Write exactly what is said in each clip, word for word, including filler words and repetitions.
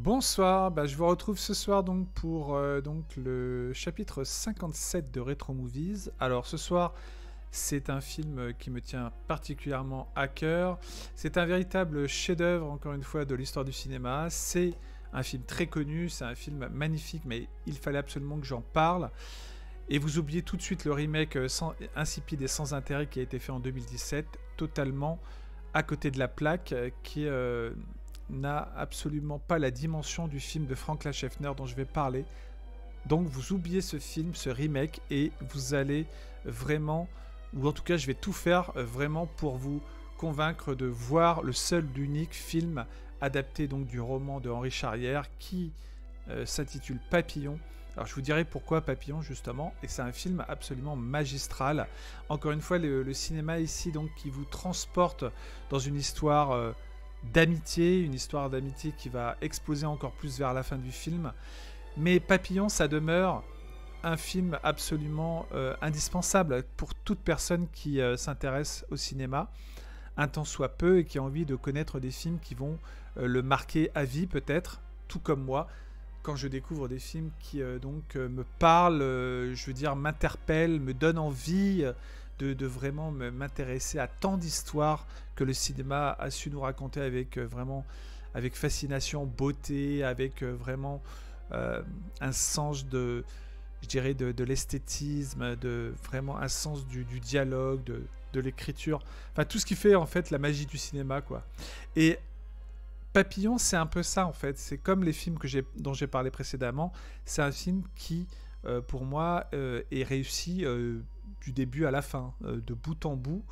Bonsoir, bah, je vous retrouve ce soir donc pour euh, donc le chapitre cinquante-sept de Retro Movies. Alors ce soir, c'est un film qui me tient particulièrement à cœur. C'est un véritable chef-d'œuvre, encore une fois, de l'histoire du cinéma. C'est un film très connu, c'est un film magnifique, mais il fallait absolument que j'en parle. Et vous oubliez tout de suite le remake sans, insipide et sans intérêt qui a été fait en deux mille dix-sept, totalement à côté de la plaque, qui euh, n'a absolument pas la dimension du film de Frank Lacheffner dont je vais parler. Donc vous oubliez ce film, ce remake, et vous allez vraiment, ou en tout cas je vais tout faire vraiment pour vous convaincre de voir le seul, l'unique film adapté donc du roman de Henri Charrière qui euh, s'intitule Papillon. Alors je vous dirai pourquoi Papillon justement, et c'est un film absolument magistral. Encore une fois, le, le cinéma ici donc qui vous transporte dans une histoire euh, d'amitié, une histoire d'amitié qui va exploser encore plus vers la fin du film. Mais Papillon, ça demeure un film absolument euh, indispensable pour toute personne qui euh, s'intéresse au cinéma, un tant soit peu, et qui a envie de connaître des films qui vont euh, le marquer à vie peut-être, tout comme moi. Quand je découvre des films qui euh, donc euh, me parlent, euh, je veux dire m'interpellent, me donnent envie euh, de, de vraiment m'intéresser à tant d'histoires que le cinéma a su nous raconter avec euh, vraiment avec fascination, beauté, avec euh, vraiment euh, un sens de, je dirais de, de l'esthétisme, de vraiment un sens du, du dialogue, de, de l'écriture, enfin tout ce qui fait en fait la magie du cinéma quoi. Et Papillon, c'est un peu ça en fait. C'est comme les films que j'ai, dont j'ai parlé précédemment. C'est un film qui, euh, pour moi, euh, est réussi euh, du début à la fin, euh, de bout en bout,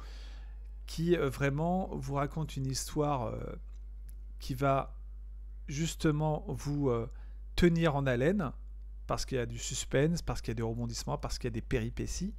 qui euh, vraiment vous raconte une histoire euh, qui va justement vous euh, tenir en haleine, parce qu'il y a du suspense, parce qu'il y a des rebondissements, parce qu'il y a des péripéties.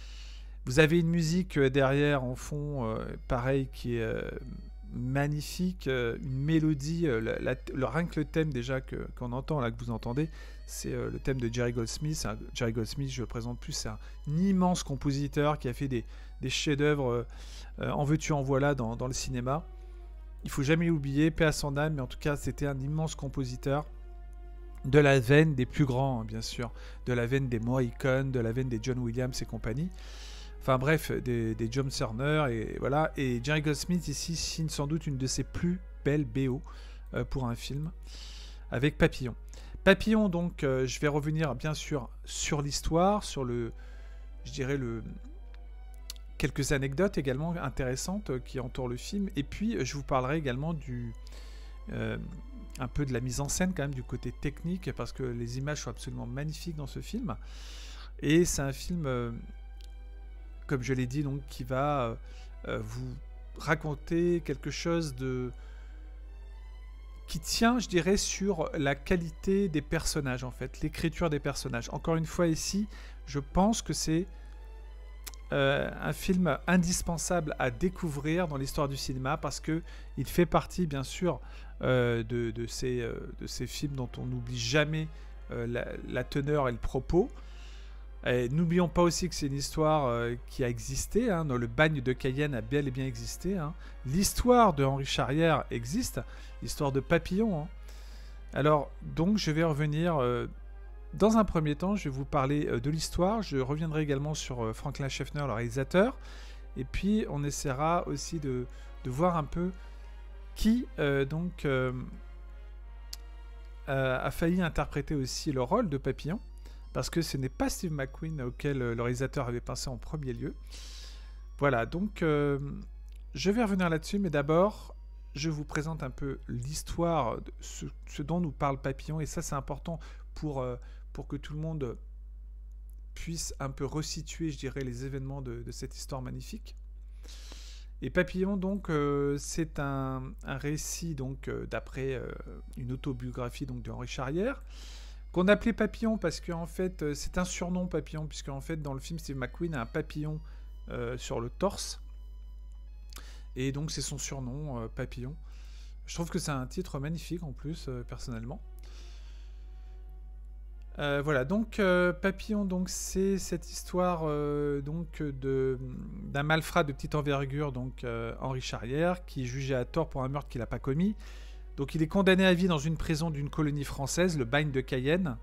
Vous avez une musique euh, derrière, en fond, euh, pareil, qui est... Euh, magnifique, euh, une mélodie, euh, la, la, le, rien que le thème déjà que, qu'on entend, là que vous entendez, c'est euh, le thème de Jerry Goldsmith. Un, Jerry Goldsmith, je le présente plus, c'est un, un immense compositeur qui a fait des, des chefs-d'œuvre euh, en veux-tu en voilà dans, dans le cinéma. Il faut jamais l'oublier, paix à son âme, mais en tout cas c'était un immense compositeur de la veine des plus grands, hein, bien sûr, de la veine des Morricone, de la veine des John Williams et compagnie. Enfin bref, des, des John Turner, et voilà. Et Jerry Goldsmith ici signe sans doute une de ses plus belles B O euh, pour un film, avec Papillon. Papillon, donc, euh, je vais revenir bien sûr sur l'histoire, sur le, je dirais le, quelques anecdotes également intéressantes euh, qui entourent le film. Et puis, je vous parlerai également du, euh, un peu de la mise en scène quand même, du côté technique, parce que les images sont absolument magnifiques dans ce film. Et c'est un film... Euh, comme je l'ai dit, donc, qui va euh, vous raconter quelque chose de... qui tient, je dirais, sur la qualité des personnages, en fait, l'écriture des personnages. Encore une fois, ici, je pense que c'est euh, un film indispensable à découvrir dans l'histoire du cinéma, parce qu'il fait partie, bien sûr, euh, de, de, ces, euh, de ces films dont on n'oublie jamais euh, la, la teneur et le propos. Et n'oublions pas aussi que c'est une histoire euh, qui a existé, hein, le bagne de Cayenne a bel et bien existé. Hein. L'histoire de Henri Charrière existe, l'histoire de Papillon. Hein. Alors, donc, je vais revenir... Euh, dans un premier temps, je vais vous parler euh, de l'histoire. Je reviendrai également sur euh, Frank Lacheffner, le réalisateur. Et puis, on essaiera aussi de, de voir un peu qui, euh, donc, euh, euh, a failli interpréter aussi le rôle de Papillon. Parce que ce n'est pas Steve McQueen auquel le réalisateur avait pensé en premier lieu. Voilà, donc euh, je vais revenir là-dessus, mais d'abord, je vous présente un peu l'histoire, de ce, ce dont nous parle Papillon, et ça c'est important pour, euh, pour que tout le monde puisse un peu resituer, je dirais, les événements de, de cette histoire magnifique. Et Papillon, donc, euh, c'est un, un récit donc euh, d'après euh, une autobiographie donc, de Henri Charrière, qu'on appelait Papillon parce que en fait c'est un surnom Papillon, puisque en fait dans le film Steve McQueen a un papillon euh, sur le torse, et donc c'est son surnom euh, Papillon. Je trouve que c'est un titre magnifique en plus euh, personnellement. Euh, voilà, donc euh, Papillon, donc c'est cette histoire euh, donc de d'un malfrat de petite envergure, donc euh, Henri Charrière, qui est jugé à tort pour un meurtre qu'il n'a pas commis. Donc il est condamné à vie dans une prison d'une colonie française, le bagne de Cayenne.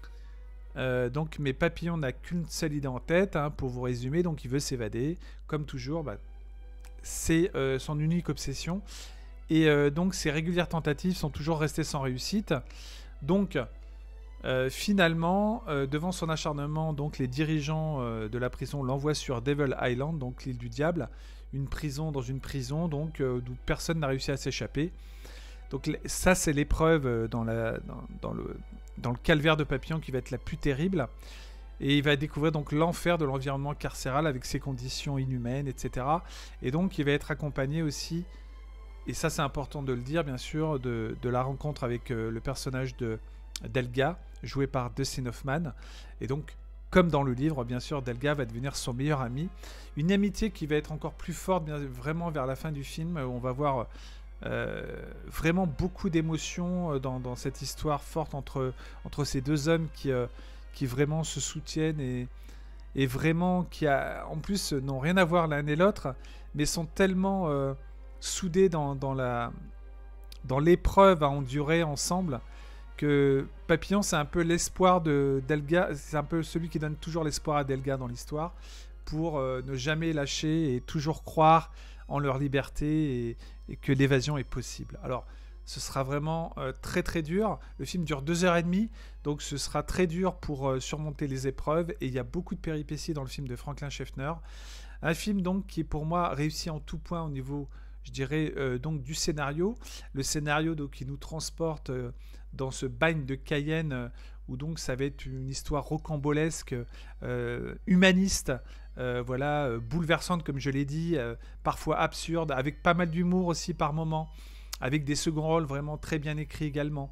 Euh, donc, mais Papillon n'a qu'une seule idée en tête, hein, pour vous résumer, donc il veut s'évader. Comme toujours, bah, c'est euh, son unique obsession. Et euh, donc ses régulières tentatives sont toujours restées sans réussite. Donc euh, finalement, euh, devant son acharnement, donc les dirigeants euh, de la prison l'envoient sur Devil Island, donc l'île du diable, une prison dans une prison, donc euh, d'où personne n'a réussi à s'échapper. Donc ça, c'est l'épreuve dans, la, dans, dans, le, dans le calvaire de Papillon qui va être la plus terrible. Et il va découvrir donc l'enfer de l'environnement carcéral avec ses conditions inhumaines, et cetera. Et donc il va être accompagné aussi, et ça c'est important de le dire bien sûr, de, de la rencontre avec euh, le personnage de Delga, joué par Dustin Hoffman. Et donc, comme dans le livre, bien sûr, Delga va devenir son meilleur ami. Une amitié qui va être encore plus forte, bien, vraiment vers la fin du film, où on va voir... Euh, vraiment beaucoup d'émotions dans, dans cette histoire forte entre, entre ces deux hommes qui, euh, qui vraiment se soutiennent et, et vraiment qui a, en plus n'ont rien à voir l'un et l'autre, mais sont tellement euh, soudés dans, dans, la, dans l'épreuve à endurer ensemble que Papillon, c'est un peu l'espoir de Delga, c'est un peu celui qui donne toujours l'espoir à Delga dans l'histoire pour euh, ne jamais lâcher et toujours croire en leur liberté et, et que l'évasion est possible. Alors, ce sera vraiment euh, très très dur. Le film dure deux heures trente, donc ce sera très dur pour euh, surmonter les épreuves, et il y a beaucoup de péripéties dans le film de Franklin Schaffner. Un film donc qui est pour moi réussi en tout point au niveau, je dirais, euh, donc du scénario. Le scénario donc, qui nous transporte euh, dans ce bagne de Cayenne, euh, où donc ça va être une histoire rocambolesque, euh, humaniste, Euh, voilà, euh, bouleversante comme je l'ai dit, euh, parfois absurde, avec pas mal d'humour aussi par moments, avec des seconds rôles vraiment très bien écrits également.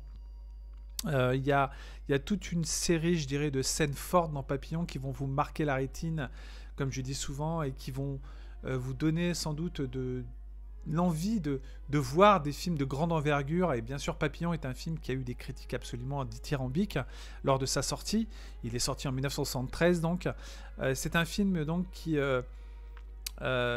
Il euh, y, a, y a toute une série, je dirais, de scènes fortes dans Papillon qui vont vous marquer la rétine, comme je dis souvent, et qui vont euh, vous donner sans doute de, l'envie de, de voir des films de grande envergure. Et bien sûr, Papillon est un film qui a eu des critiques absolument dithyrambiques lors de sa sortie. Il est sorti en dix-neuf cent soixante-treize, donc. Euh, c'est un film donc, qui euh, euh,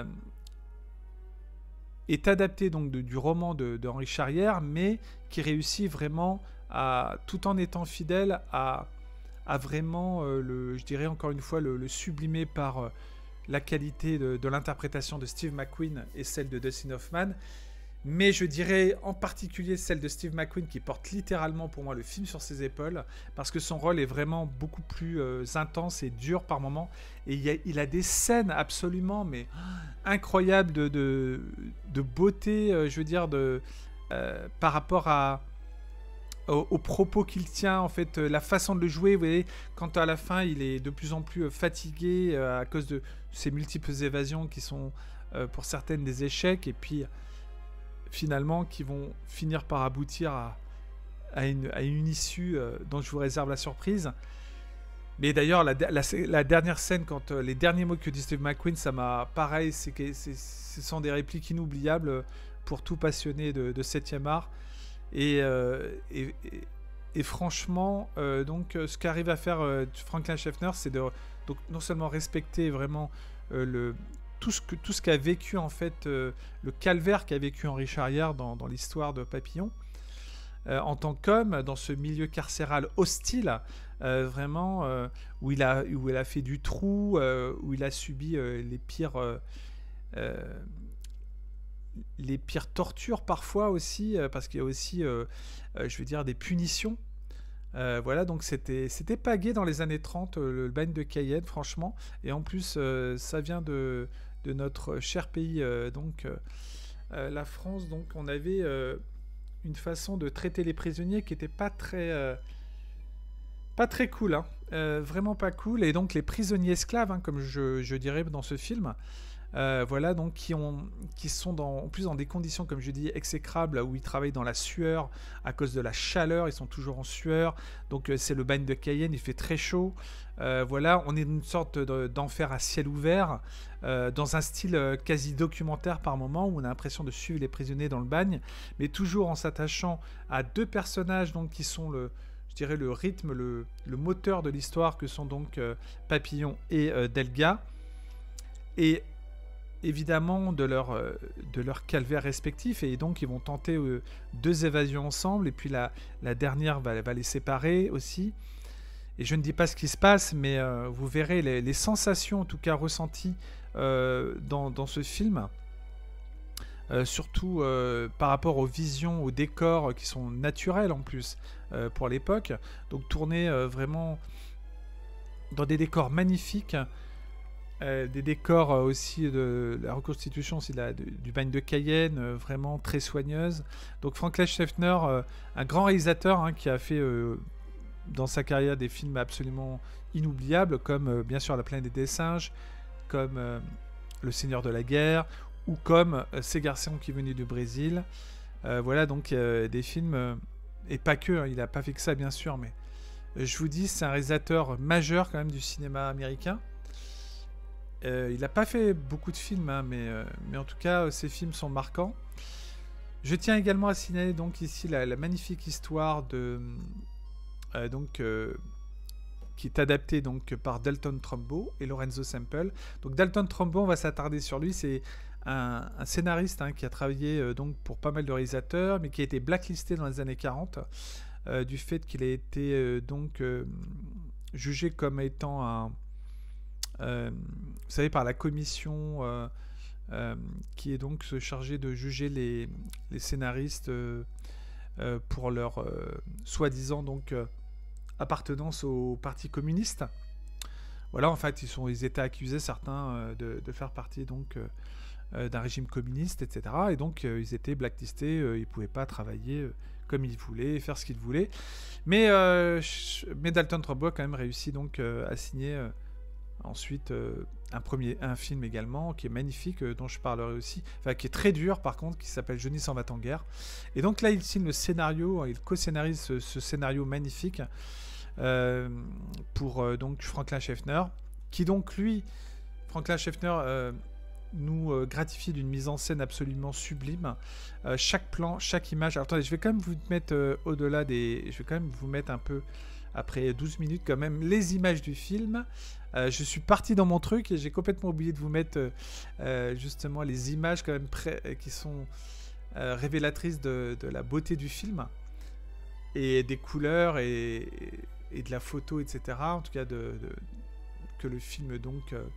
est adapté donc, de, du roman de, de Henri Charrière, mais qui réussit vraiment, à, tout en étant fidèle, à, à vraiment, euh, le, je dirais encore une fois, le, le sublimer par... Euh, la qualité de, de l'interprétation de Steve McQueen et celle de Dustin Hoffman, mais je dirais en particulier celle de Steve McQueen qui porte littéralement pour moi le film sur ses épaules, parce que son rôle est vraiment beaucoup plus euh, intense et dur par moments, et il, y a, il a des scènes absolument mais incroyables de, de, de beauté, euh, je veux dire, de, euh, par rapport à Aux, aux propos qu'il tient, en fait, euh, la façon de le jouer. Vous voyez, quand à la fin il est de plus en plus euh, fatigué euh, à cause de ces multiples évasions qui sont euh, pour certaines des échecs, et puis finalement qui vont finir par aboutir à, à, une, à une issue euh, dont je vous réserve la surprise. Mais d'ailleurs, la, la, la dernière scène, quand euh, les derniers mots que dit Steve McQueen, ça m'a pareil, c'est que c'est, ce sont des répliques inoubliables pour tout passionné de, de septième art. Et, euh, et, et, et franchement, euh, donc, ce qu'arrive à faire euh, Franklin Schaffner, c'est de donc, non seulement respecter vraiment euh, le, tout ce que tout ce qu'a vécu en fait euh, le calvaire qu'a vécu Henri Charrière dans, dans l'histoire de Papillon, euh, en tant qu'homme dans ce milieu carcéral hostile, euh, vraiment euh, où il a où il a fait du trou, euh, où il a subi euh, les pires euh, euh, les pires tortures parfois aussi, euh, parce qu'il y a aussi, euh, euh, je veux dire, des punitions. Euh, voilà, donc c'était, c'était pas gai dans les années trente, euh, le bagne de Cayenne, franchement. Et en plus, euh, ça vient de, de notre cher pays, euh, donc euh, euh, la France. Donc on avait euh, une façon de traiter les prisonniers qui était pas très, euh, pas très cool, hein. Euh, vraiment pas cool. Et donc les prisonniers esclaves, hein, comme je, je dirais dans ce film, Euh, voilà, donc qui, ont, qui sont dans, en plus dans des conditions, comme je dis, exécrables, où ils travaillent dans la sueur à cause de la chaleur, ils sont toujours en sueur. Donc euh, c'est le bagne de Cayenne, il fait très chaud. Euh, voilà, on est dans une sorte de, d'enfer à ciel ouvert, euh, dans un style euh, quasi documentaire par moment, où on a l'impression de suivre les prisonniers dans le bagne, mais toujours en s'attachant à deux personnages donc, qui sont le, je dirais, le rythme, le, le moteur de l'histoire, que sont donc euh, Papillon et euh, Delga. Et évidemment de leur, euh, de leur calvaire respectif, et donc ils vont tenter euh, deux évasions ensemble, et puis la, la dernière va, va les séparer aussi. Et je ne dis pas ce qui se passe, mais euh, vous verrez les, les sensations en tout cas ressenties euh, dans, dans ce film. Euh, surtout euh, par rapport aux visions, aux décors euh, qui sont naturels en plus euh, pour l'époque. Donc tourné euh, vraiment dans des décors magnifiques, euh, des décors euh, aussi de la reconstitution aussi de la, de, du bagne de Cayenne, euh, vraiment très soigneuse. Donc Frank Schaffner, euh, un grand réalisateur hein, qui a fait euh, dans sa carrière des films absolument inoubliables, comme euh, bien sûr La planète des singes, comme euh, Le Seigneur de la guerre, ou comme euh, Ces garçons qui venaient du Brésil. Euh, voilà donc euh, des films, euh, et pas que, hein, il n'a pas fait que ça bien sûr, mais euh, je vous dis, c'est un réalisateur majeur quand même du cinéma américain. Euh, il n'a pas fait beaucoup de films, hein, mais, euh, mais en tout cas, euh, ses films sont marquants. Je tiens également à signaler donc ici la, la magnifique histoire de... Euh, donc... Euh, qui est adapté donc par Dalton Trumbo et Lorenzo Semple. Donc Dalton Trumbo, on va s'attarder sur lui, c'est un, un scénariste hein, qui a travaillé euh, donc pour pas mal de réalisateurs, mais qui a été blacklisté dans les années quarante euh, du fait qu'il a été euh, donc euh, jugé comme étant un, euh, vous savez, par la commission euh, euh, qui est donc chargée de juger les, les scénaristes euh, euh, pour leur euh, soi-disant donc euh, appartenance au parti communiste. Voilà, en fait, ils, sont, ils étaient accusés, certains, euh, de, de faire partie donc euh, euh, d'un régime communiste, et cetera. Et donc, euh, ils étaient blacklistés, euh, ils ne pouvaient pas travailler euh, comme ils voulaient, faire ce qu'ils voulaient. Mais, euh, mais Dalton Trumbo a quand même réussi donc, euh, à signer euh, ensuite euh, un, premier, un film également, qui est magnifique, euh, dont je parlerai aussi, enfin, qui est très dur par contre, qui s'appelle Johnny s'en va en guerre. Et donc là, il signe le scénario, il co-scénarise ce, ce scénario magnifique, Euh, pour euh, donc Franklin Schaffner, qui donc lui, Franklin Schaffner, euh, nous euh, gratifie d'une mise en scène absolument sublime. Euh, chaque plan, chaque image. Alors attendez, je vais quand même vous mettre euh, au-delà des, je vais quand même vous mettre un peu après douze minutes quand même les images du film. Euh, je suis parti dans mon truc et j'ai complètement oublié de vous mettre euh, euh, justement les images quand même pré- qui sont euh, révélatrices de, de la beauté du film et des couleurs et et de la photo, et cetera. En tout cas, de, de, que le film donc euh,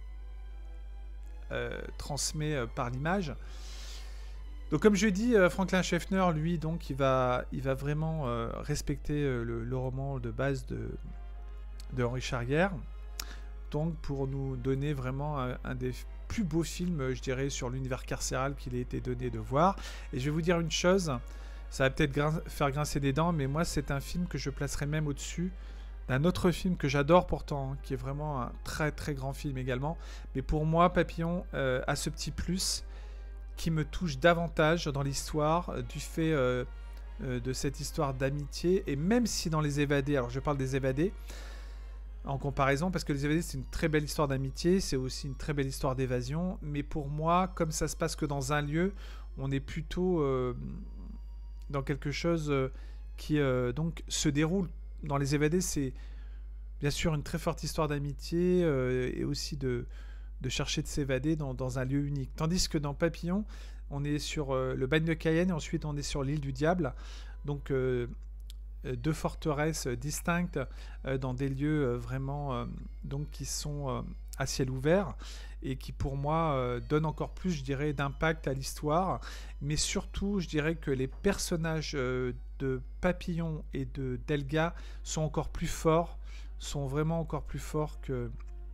euh, transmet euh, par l'image. Donc, comme je dis, euh, Franklin Schaffner, lui, donc, il va, il va vraiment euh, respecter euh, le, le roman de base de, de Henri Charrière. Donc, pour nous donner vraiment un, un des plus beaux films, je dirais, sur l'univers carcéral qu'il ait été donné de voir. Et je vais vous dire une chose, ça va peut-être grin- faire grincer des dents, mais moi, c'est un film que je placerai même au-dessus d'un autre film que j'adore pourtant, hein, qui est vraiment un très très grand film également. Mais pour moi, Papillon euh, a ce petit plus qui me touche davantage dans l'histoire, euh, du fait euh, euh, de cette histoire d'amitié. Et même si dans Les Évadés, alors je parle des Évadés, en comparaison, parce que Les Évadés, c'est une très belle histoire d'amitié, c'est aussi une très belle histoire d'évasion. Mais pour moi, comme ça se passe que dans un lieu, on est plutôt euh, dans quelque chose euh, qui euh, donc se déroule. Dans Les Évadés, c'est bien sûr une très forte histoire d'amitié euh, et aussi de, de chercher de s'évader dans, dans un lieu unique. Tandis que dans Papillon, on est sur euh, le bagne de Cayenne et ensuite on est sur l'île du Diable. Donc euh, deux forteresses distinctes euh, dans des lieux euh, vraiment euh, donc qui sont euh, à ciel ouvert et qui pour moi euh, donnent encore plus, je dirais, d'impact à l'histoire. Mais surtout, je dirais que les personnages euh, de Papillon et de Delga sont encore plus forts, sont vraiment encore plus forts que,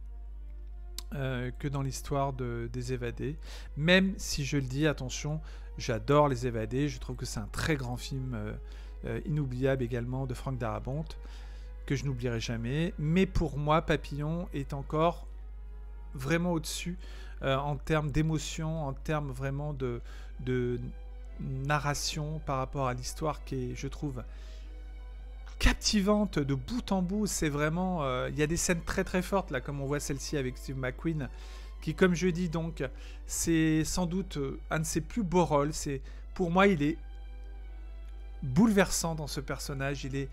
euh, que dans l'histoire de, des Évadés. Même si je le dis, attention, j'adore Les Évadés, je trouve que c'est un très grand film euh, euh, inoubliable également de Frank Darabont, que je n'oublierai jamais. Mais pour moi, Papillon est encore vraiment au-dessus euh, en termes d'émotion, en termes vraiment de, de narration par rapport à l'histoire qui est, je trouve, captivante de bout en bout. C'est vraiment... Il euh, y a des scènes très très fortes, là, comme on voit celle-ci avec Steve McQueen, qui, comme je dis, donc, c'est sans doute un de ses plus beaux rôles. C'est, pour moi, il est bouleversant dans ce personnage. Il est...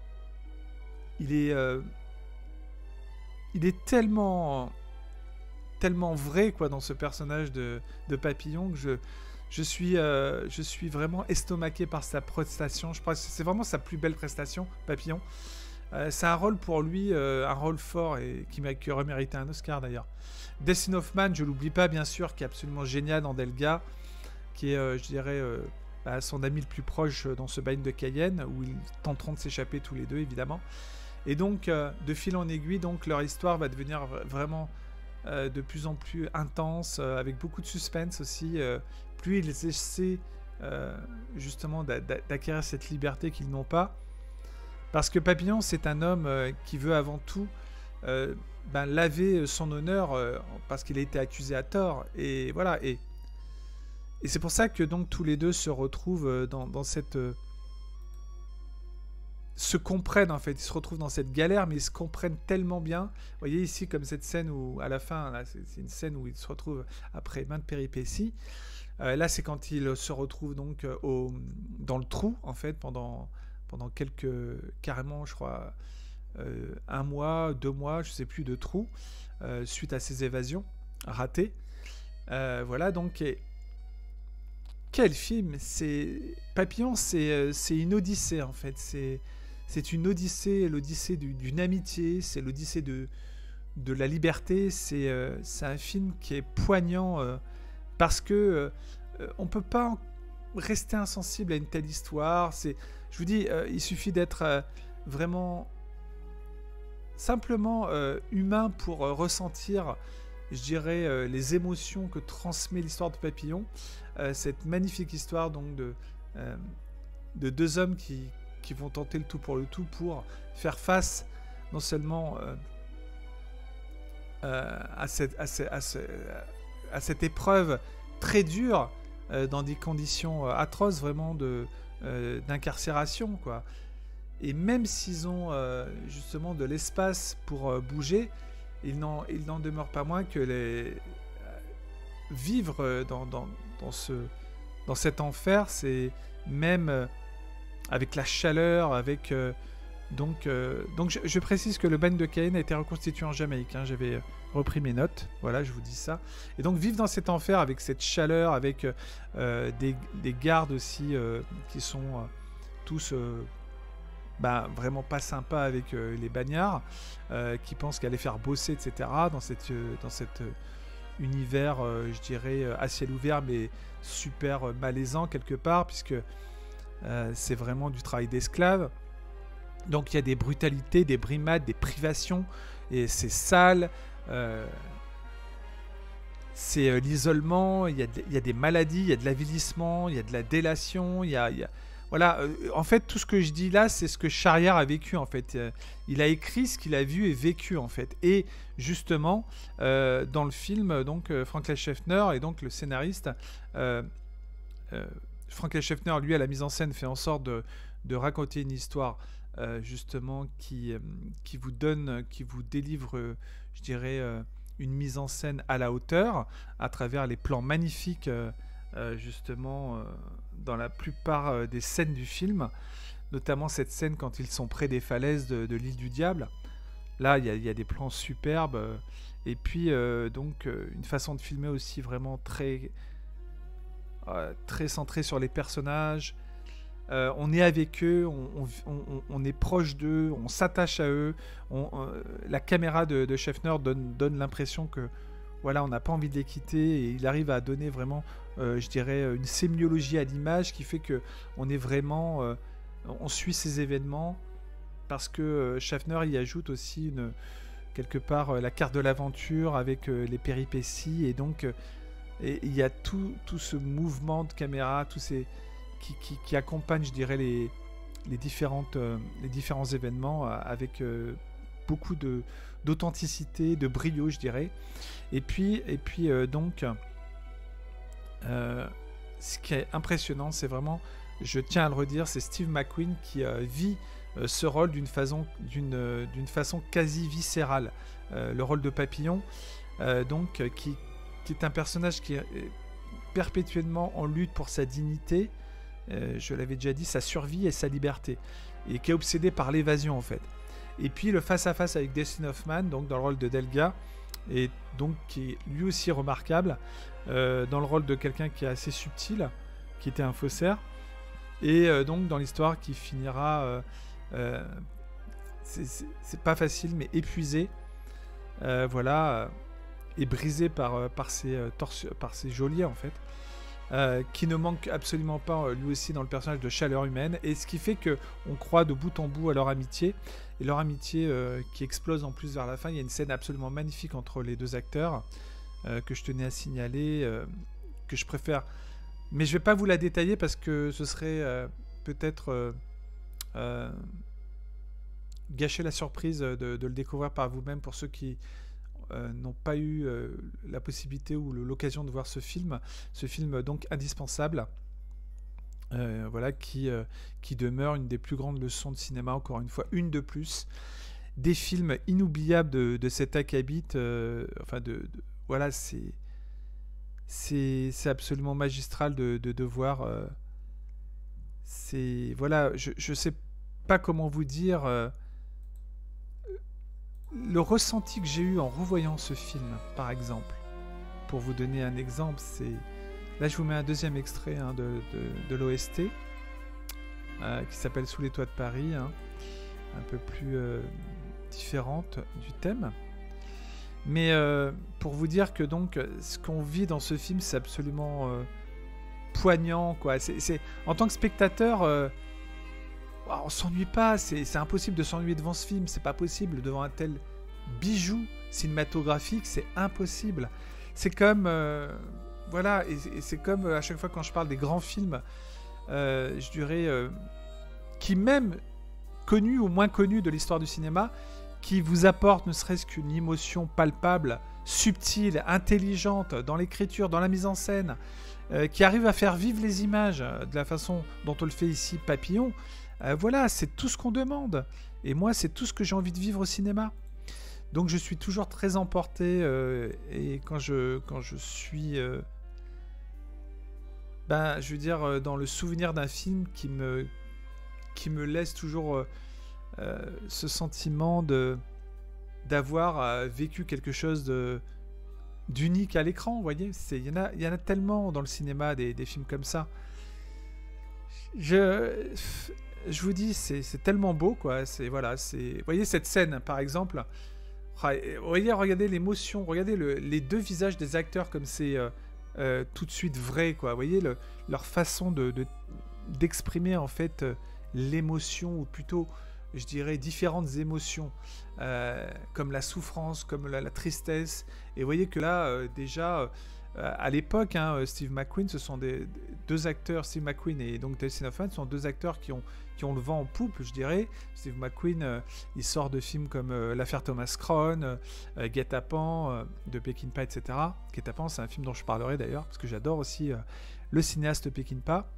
Il est... Euh, il est tellement... tellement vrai quoi dans ce personnage de, de Papillon que je, je, suis, euh, je suis vraiment estomaqué par sa prestation. Je pense que c'est vraiment sa plus belle prestation, Papillon. Euh, c'est un rôle pour lui, euh, un rôle fort et qui, qui aurait mérité un Oscar d'ailleurs. Dustin Hoffman, je l'oublie pas bien sûr, qui est absolument génial dans Delga, qui est, euh, je dirais, euh, bah, son ami le plus proche dans ce bagne de Cayenne, où ils tenteront de s'échapper tous les deux évidemment. Et donc, euh, de fil en aiguille, donc leur histoire va devenir vraiment euh, de plus en plus intense, euh, avec beaucoup de suspense aussi. Euh, plus ils essaient euh, justement d'acquérir cette liberté qu'ils n'ont pas. Parce que Papillon, c'est un homme euh, qui veut avant tout euh, ben, laver son honneur euh, parce qu'il a été accusé à tort. Et voilà. Et, et c'est pour ça que donc tous les deux se retrouvent euh, dans, dans cette... Euh, se comprennent en fait. Ils se retrouvent dans cette galère, mais ils se comprennent tellement bien. Vous voyez ici comme cette scène où, à la fin, c'est une scène où ils se retrouvent après maintes péripéties. Euh, là, c'est quand ils se retrouvent donc euh, au, dans le trou, en fait, pendant... pendant quelques, carrément, je crois, euh, un mois, deux mois, je sais plus, de trous, euh, suite à ces évasions ratées. Euh, voilà, donc, et... quel film! C'est Papillon, c'est c'est une odyssée, en fait. C'est c'est une odyssée, l'odyssée d'une amitié, c'est l'odyssée de, de la liberté. C'est euh, un film qui est poignant, euh, parce que euh, on peut pas rester insensible à une telle histoire. C'est Je vous dis, euh, il suffit d'être euh, vraiment simplement euh, humain pour euh, ressentir, je dirais, euh, les émotions que transmet l'histoire de Papillon. Euh, cette magnifique histoire donc de, euh, de deux hommes qui, qui vont tenter le tout pour le tout pour faire face non seulement euh, euh, à, cette, à, ce, à, ce, à cette épreuve très dure, euh, dans des conditions euh, atroces vraiment de... Euh, d'incarcération quoi. Et même s'ils ont euh, justement de l'espace pour euh, bouger, il n'en il n'en demeure pas moins que les euh, vivre dans, dans, dans ce dans cet enfer, c'est même euh, avec la chaleur, avec euh, donc euh, donc je, je précise que le bagne de Cayenne a été reconstitué en Jamaïque, hein, j'avais repris mes notes, voilà, je vous dis ça. Et donc vivre dans cet enfer avec cette chaleur, avec euh, des, des gardes aussi euh, qui sont euh, tous euh, bah, vraiment pas sympas avec euh, les bagnards, euh, qui pensent qu'aller faire bosser, et cetera. Dans cet euh, dans cet euh, univers, euh, je dirais, à ciel ouvert, mais super malaisant quelque part, puisque euh, c'est vraiment du travail d'esclave. Donc il y a des brutalités, des brimades, des privations, et c'est sale. Euh, c'est euh, l'isolement, il y, y a des maladies, il y a de l'avilissement, il y a de la délation, il y a, y a... Voilà, euh, en fait, tout ce que je dis là, c'est ce que Charrière a vécu, en fait. Euh, il a écrit ce qu'il a vu et vécu, en fait. Et justement, euh, dans le film, donc, euh, Franklin Schaffner, et donc le scénariste, euh, euh, Franklin Schaffner, lui, à la mise en scène, fait en sorte de, de raconter une histoire, euh, justement, qui, euh, qui vous donne, qui vous délivre... Euh, je dirais, euh, une mise en scène à la hauteur, à travers les plans magnifiques, euh, euh, justement, euh, dans la plupart euh, des scènes du film, notamment cette scène quand ils sont près des falaises de, de l'île du Diable. Là, il y, y a des plans superbes, euh, et puis, euh, donc, euh, une façon de filmer aussi vraiment très, euh, très centrée sur les personnages. Euh, on est avec eux, on, on, on est proche d'eux, on s'attache à eux. On, euh, la caméra de, de Schaffner donne, donne l'impression que voilà, on n'a pas envie de les quitter, et il arrive à donner vraiment, euh, je dirais, une sémiologie à l'image qui fait que on est vraiment, euh, on suit ces événements, parce que euh, Schaffner y ajoute aussi une, quelque part euh, la carte de l'aventure avec euh, les péripéties, et donc euh, et il y a tout, tout ce mouvement de caméra, tous ces Qui, qui, qui accompagne, je dirais, les, les, différentes, euh, les différents événements euh, avec euh, beaucoup de, d'authenticité, de brio, je dirais. Et puis, et puis euh, donc, euh, ce qui est impressionnant, c'est vraiment, je tiens à le redire, c'est Steve McQueen qui euh, vit euh, ce rôle d'une façon, d'une, euh, d'une façon quasi viscérale. Euh, le rôle de Papillon, euh, donc, euh, qui, qui est un personnage qui est perpétuellement en lutte pour sa dignité, Euh, je l'avais déjà dit, sa survie et sa liberté, et qui est obsédé par l'évasion en fait. Et puis le face-à-face avec Dustin Hoffman, donc dans le rôle de Delga, et donc qui est lui aussi remarquable euh, dans le rôle de quelqu'un qui est assez subtil, qui était un faussaire, et euh, donc dans l'histoire qui finira, euh, euh, c'est pas facile, mais épuisé, euh, voilà, euh, et brisé par, euh, par, ses, euh, par ses geôliers en fait. Euh, qui ne manque absolument pas euh, lui aussi dans le personnage de chaleur humaine, et ce qui fait que on croit de bout en bout à leur amitié, et leur amitié euh, qui explose en plus vers la fin. Il y a une scène absolument magnifique entre les deux acteurs euh, que je tenais à signaler, euh, que je préfère, mais je vais pas vous la détailler parce que ce serait euh, peut-être euh, euh, gâcher la surprise de, de le découvrir par vous-même pour ceux qui Euh, n'ont pas eu euh, la possibilité ou l'occasion de voir ce film, ce film donc indispensable, euh, voilà, qui, euh, qui demeure une des plus grandes leçons de cinéma, encore une fois, une de plus, des films inoubliables de, de cet acabit, euh, enfin de, de voilà, c'est c'est c'est absolument magistral de, de, de voir, euh, c'est voilà, je, je sais pas comment vous dire, euh, le ressenti que j'ai eu en revoyant ce film, par exemple. Pour vous donner un exemple, c'est... Là, je vous mets un deuxième extrait hein, de, de, de l'O S T, euh, qui s'appelle Sous les toits de Paris, hein, un peu plus euh, différente du thème. Mais euh, pour vous dire que donc, ce qu'on vit dans ce film, c'est absolument euh, poignant, quoi. C'est, c'est... En tant que spectateur... Euh, on s'ennuie pas, c'est impossible de s'ennuyer devant ce film, c'est pas possible devant un tel bijou cinématographique, c'est impossible. C'est comme, euh, voilà, et, et c'est comme à chaque fois quand je parle des grands films, euh, je dirais, euh, qui même connus ou moins connus de l'histoire du cinéma, qui vous apportent ne serait-ce qu'une émotion palpable, subtile, intelligente dans l'écriture, dans la mise en scène, euh, qui arrive à faire vivre les images de la façon dont on le fait ici, Papillon. Euh, voilà, c'est tout ce qu'on demande. Et moi, c'est tout ce que j'ai envie de vivre au cinéma. Donc, je suis toujours très emporté. Euh, et quand je, quand je suis... Euh, ben, je veux dire, euh, dans le souvenir d'un film qui me, qui me laisse toujours euh, euh, ce sentiment de d'avoir euh, vécu quelque chose de d'unique à l'écran, vous voyez. Il y en a, il y en a tellement dans le cinéma, des, des films comme ça. Je... Je vous dis, c'est tellement beau, quoi. C'est voilà, c'est. Vous voyez cette scène, par exemple. Vous voyez, regardez l'émotion, regardez le, les deux visages des acteurs comme c'est euh, euh, tout de suite vrai, quoi. Vous voyez le, leur façon de d'exprimer en fait euh, l'émotion, ou plutôt, je dirais, différentes émotions, euh, comme la souffrance, comme la, la tristesse. Et vous voyez que là, euh, déjà. Euh, à l'époque, hein, Steve McQueen, ce sont des, deux acteurs, Steve McQueen et donc Dustin Hoffman, sont deux acteurs qui ont, qui ont le vent en poupe, je dirais. Steve McQueen, euh, il sort de films comme euh, L'affaire Thomas Crown, euh, Guet-apens, euh, de Peckinpah, et cetera. Guet-apens, c'est un film dont je parlerai d'ailleurs, parce que j'adore aussi euh, le cinéaste Peckinpah.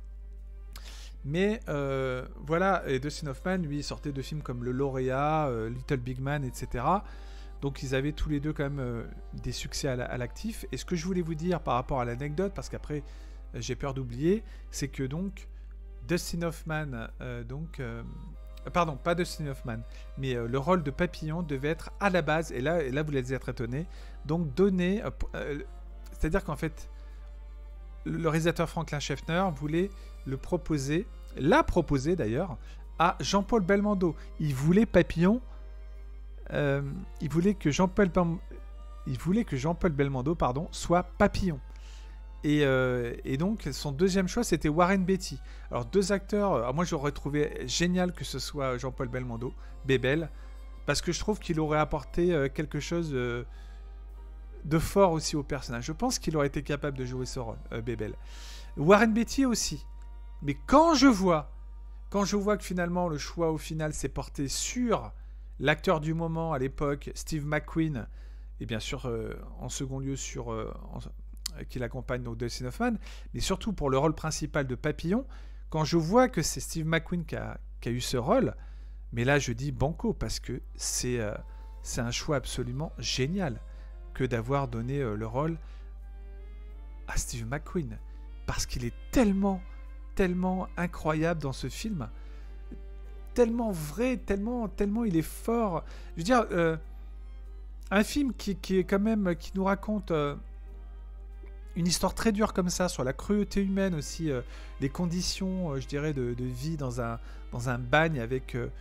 Mais euh, voilà, et Dustin Hoffman, lui, il sortait de films comme Le Lauréat, euh, Little Big Man, et cetera. Donc ils avaient tous les deux quand même euh, des succès à l'actif. Et ce que je voulais vous dire par rapport à l'anecdote, parce qu'après euh, j'ai peur d'oublier, c'est que donc Dustin Hoffman, euh, donc, euh, pardon, pas Dustin Hoffman, mais euh, le rôle de Papillon devait être à la base, et là, et là vous allez être étonné, donc donné, euh, euh, c'est-à-dire qu'en fait, le réalisateur Franklin Schaffner voulait le proposer, l'a proposé d'ailleurs, à Jean-Paul Belmondo. Il voulait Papillon. Euh, il voulait que Jean-Paul il voulait que Jean-Paul Belmondo pardon, soit Papillon. Et, euh, et donc son deuxième choix c'était Warren Beatty. Alors deux acteurs, alors moi j'aurais trouvé génial que ce soit Jean-Paul Belmondo, Bébel, parce que je trouve qu'il aurait apporté euh, quelque chose euh, de fort aussi au personnage. Je pense qu'il aurait été capable de jouer ce rôle, euh, Bébel. Warren Beatty aussi. Mais quand je vois, quand je vois que finalement le choix au final s'est porté sur l'acteur du moment à l'époque, Steve McQueen, et bien sûr euh, en second lieu sur euh, en, qui l'accompagne, donc Dustin Hoffman, mais surtout pour le rôle principal de Papillon, quand je vois que c'est Steve McQueen qui a, qui a eu ce rôle, mais là je dis banco, parce que c'est euh, c'est un choix absolument génial que d'avoir donné euh, le rôle à Steve McQueen, parce qu'il est tellement, tellement incroyable dans ce film, tellement vrai, tellement, tellement il est fort. Je veux dire, euh, un film qui, qui est quand même, qui nous raconte euh, une histoire très dure comme ça, sur la cruauté humaine aussi, euh, les conditions, euh, je dirais, de, de vie dans un, dans un bagne avec euh,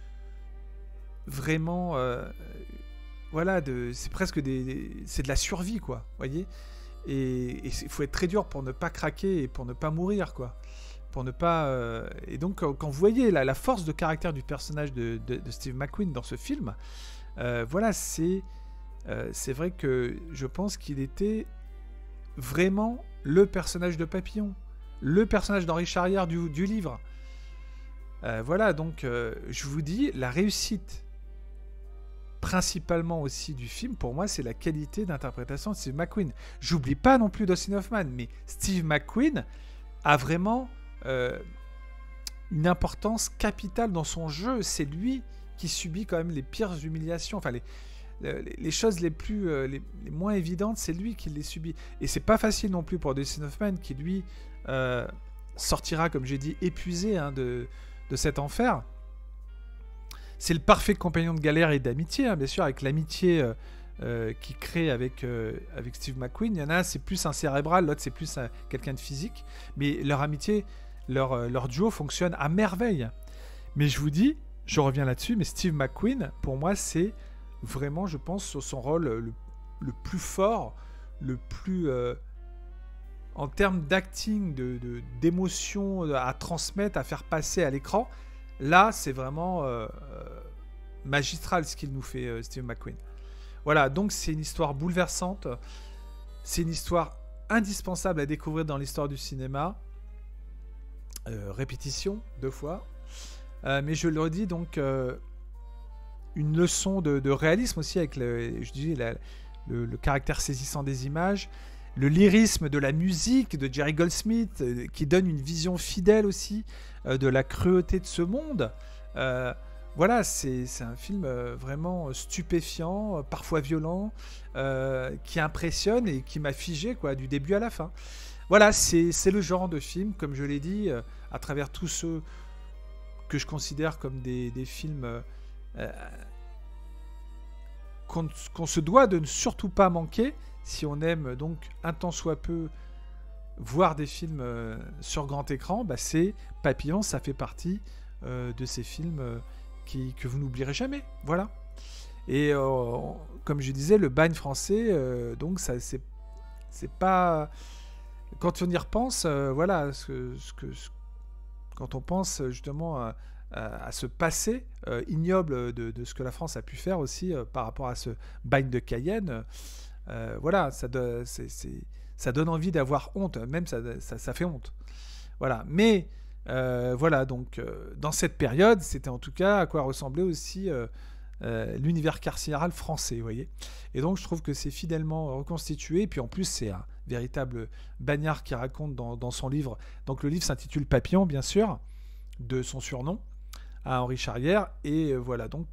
vraiment, euh, voilà, de, c'est presque des, des- c'est de la survie, quoi, voyez. Et il faut être très dur pour ne pas craquer et pour ne pas mourir, quoi. Pour ne pas. euh, Et donc, quand, quand vous voyez la, la force de caractère du personnage de, de- de Steve McQueen dans ce film, euh, voilà, c'est euh, c'est vrai que je pense qu'il était vraiment le personnage de Papillon, le personnage d'Henri Charrière du, du livre. Euh, voilà, donc euh, je vous dis, la réussite principalement aussi du film, pour moi, c'est la qualité d'interprétation de Steve McQueen. J'oublie pas non plus Dustin Hoffman, mais Steve McQueen a vraiment euh, une importance capitale dans son jeu. C'est lui qui subit quand même les pires humiliations, enfin les, les, les choses les plus euh, les, les moins évidentes, c'est lui qui les subit. Et c'est pas facile non plus pour Dustin Hoffman qui lui euh, sortira, comme j'ai dit, épuisé hein, de, de cet enfer. C'est le parfait compagnon de galère et d'amitié, hein, bien sûr, avec l'amitié euh, euh, qu'il crée avec, euh, avec Steve McQueen. Il y en a un, c'est plus un cérébral, l'autre, c'est plus un, quelqu'un de physique. Mais leur amitié, leur, euh, leur duo fonctionne à merveille. Mais je vous dis, je reviens là-dessus, mais Steve McQueen, pour moi, c'est vraiment, je pense, son rôle le, le plus fort, le plus... Euh, en termes d'acting, de, de, d'émotion à transmettre, à faire passer à l'écran. Là, c'est vraiment euh, euh, magistral ce qu'il nous fait, euh, Steve McQueen. Voilà, donc c'est une histoire bouleversante. C'est une histoire indispensable à découvrir dans l'histoire du cinéma. Euh, répétition, deux fois. Euh, mais je le redis, donc, euh, une leçon de, de réalisme aussi, avec le, je dis, la, le, le caractère saisissant des images. Le lyrisme de la musique de Jerry Goldsmith, euh, qui donne une vision fidèle aussi euh, de la cruauté de ce monde. Euh, voilà, c'est, c'est un film euh, vraiment stupéfiant, euh, parfois violent, euh, qui impressionne et qui m'a figé quoi, du début à la fin. Voilà, c'est, c'est le genre de film, comme je l'ai dit, euh, à travers tous ceux que je considère comme des, des films euh, euh, qu'on, qu'on se doit de ne surtout pas manquer. Si on aime donc un tant soit peu voir des films euh, sur grand écran, bah c'est Papillon, ça fait partie euh, de ces films euh, qui, que vous n'oublierez jamais. Voilà. Et euh, comme je disais, le bagne français, euh, donc ça c'est c'est pas quand on y repense, euh, voilà, ce que, ce que, ce... quand on pense justement à, à, à ce passé euh, ignoble de, de ce que la France a pu faire aussi euh, par rapport à ce bagne de Cayenne. Euh, voilà, ça, do- c'est- c'est- ça donne envie d'avoir honte, même ça, ça, ça fait honte. Voilà, mais euh, voilà, donc euh, dans cette période, c'était en tout cas à quoi ressemblait aussi euh, euh, l'univers carcéral français, vous voyez. Et donc je trouve que c'est fidèlement reconstitué, et puis en plus c'est un véritable bagnard qui raconte dans, dans son livre, donc le livre s'intitule Papillon, bien sûr, de son surnom, à Henri Charrière, et euh, voilà, donc...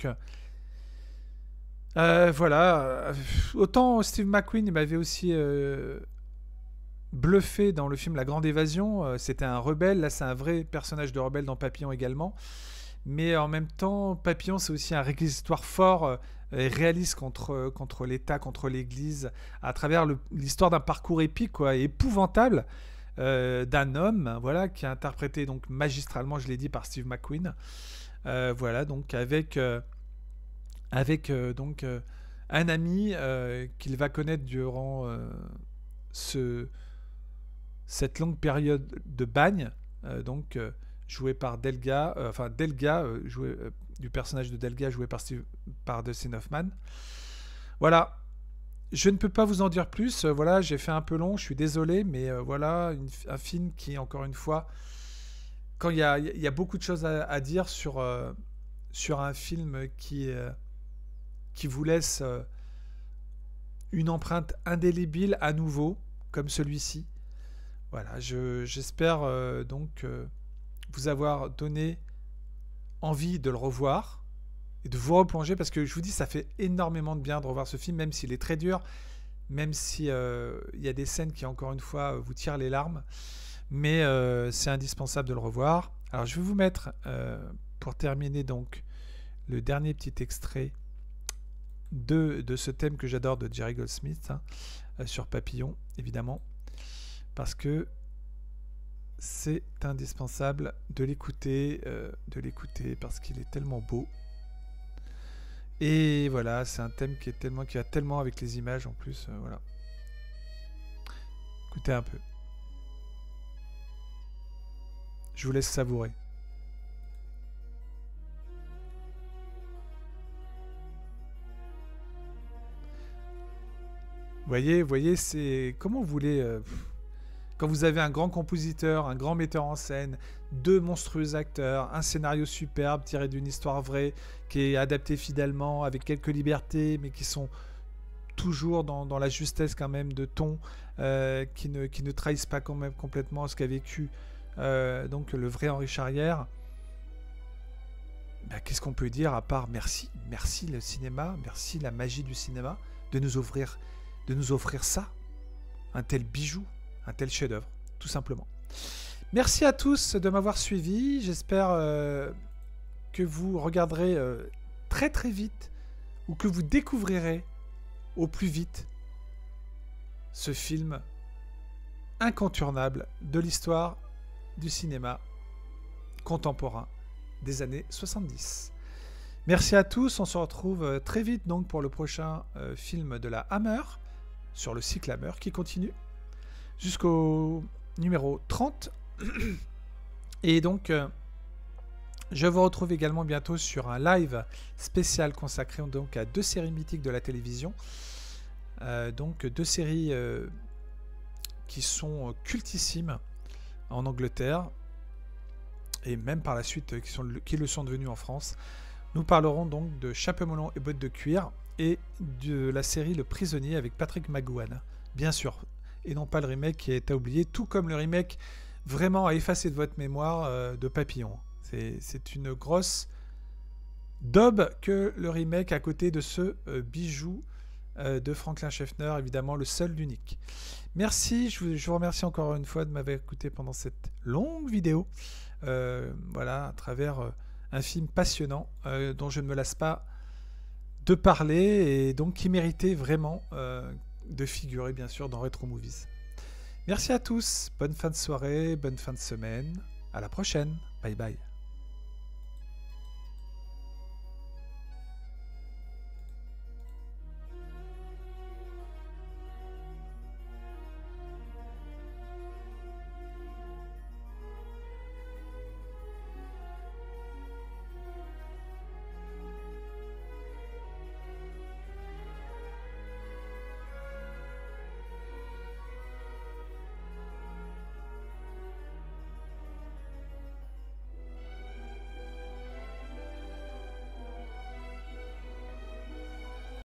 Euh, voilà, euh, autant Steve McQueen il m'avait aussi euh, bluffé dans le film La Grande Évasion, euh, c'était un rebelle, là c'est un vrai personnage de rebelle dans Papillon également, mais en même temps Papillon c'est aussi un réquisitoire fort euh, et réaliste contre, contre l'État, contre l'Église, à travers le- l'histoire d'un parcours épique quoi, et épouvantable euh, d'un homme voilà, qui est interprété donc magistralement, je l'ai dit, par Steve McQueen. Euh, voilà, donc avec... euh, avec euh, donc euh, un ami euh, qu'il va connaître durant euh, ce, cette longue période de bagne, euh, donc euh, joué par Delga, euh, enfin Delga, euh, joué, euh, du personnage de Delga joué par, Steve, par Dustin Hoffman. Voilà, je ne peux pas vous en dire plus, euh, voilà, j'ai fait un peu long, je suis désolé, mais euh, voilà, une, un film qui, encore une fois, quand il y a, il y a beaucoup de choses à, à dire sur, euh, sur un film qui... Euh, qui vous laisse euh, une empreinte indélébile à nouveau, comme celui-ci. Voilà, je, j'espère euh, donc euh, vous avoir donné envie de le revoir et de vous replonger, parce que je vous dis, ça fait énormément de bien de revoir ce film, même s'il est très dur, même s'il euh, y a des scènes qui, encore une fois, vous tirent les larmes, mais euh, c'est indispensable de le revoir. Alors, je vais vous mettre, euh, pour terminer, donc, le dernier petit extrait de, de ce thème que j'adore de Jerry Goldsmith, hein, euh, sur Papillon, évidemment, parce que c'est indispensable de l'écouter, euh, de l'écouter parce qu'il est tellement beau. Et voilà, c'est un thème qui est tellement, qui va tellement avec les images en plus, euh, voilà. Écoutez un peu. Je vous laisse savourer. Vous voyez, vous voyez, c'est comment vous voulez. Euh, quand vous avez un grand compositeur, un grand metteur en scène, deux monstrueux acteurs, un scénario superbe tiré d'une histoire vraie, qui est adapté fidèlement, avec quelques libertés, mais qui sont toujours dans, dans la justesse quand même de ton, euh, qui, ne, qui ne trahissent pas quand même complètement ce qu'a vécu euh, donc le vrai Henri Charrière. Ben, qu'est-ce qu'on peut dire à part merci, merci le cinéma, merci la magie du cinéma de nous offrir, de nous offrir ça, un tel bijou, un tel chef-d'œuvre, tout simplement. Merci à tous de m'avoir suivi. J'espère euh, que vous regarderez euh, très très vite ou que vous découvrirez au plus vite ce film incontournable de l'histoire du cinéma contemporain des années soixante-dix. Merci à tous, on se retrouve très vite donc pour le prochain euh, film de la Hammer, sur le cycle Hammer qui continue jusqu'au numéro trente. Et donc euh, je vous retrouve également bientôt sur un live spécial consacré donc à deux séries mythiques de la télévision. Euh, donc deux séries euh, qui sont cultissimes en Angleterre et même par la suite qui, sont, qui le sont devenus en France. Nous parlerons donc de Chapeau melon et bottes de cuir et de la série Le Prisonnier avec Patrick McGoohan, bien sûr, et non pas le remake qui est à oublier, tout comme le remake vraiment à effacer de votre mémoire euh, de Papillon. C'est une grosse daube que le remake à côté de ce euh, bijou euh, de Franklin Schaffner, évidemment le seul, l'unique. Merci, je vous, je vous remercie encore une fois de m'avoir écouté pendant cette longue vidéo. Euh, voilà, à travers euh, un film passionnant euh, dont je ne me lasse pas de parler et donc qui méritait vraiment euh, de figurer bien sûr dans Retro Movies. Merci à tous, bonne fin de soirée, bonne fin de semaine, à la prochaine, bye bye.